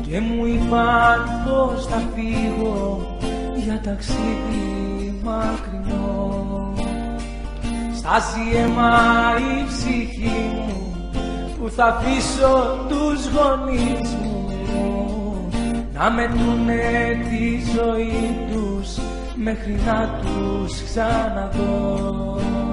και μου είπαν πως θα φύγω για ταξίδι μακρινό. Στάζει αίμα η ψυχή μου που θα αφήσω τους γονείς μου να μετρούνε τη ζωή τους μέχρι να τους ξαναδώ.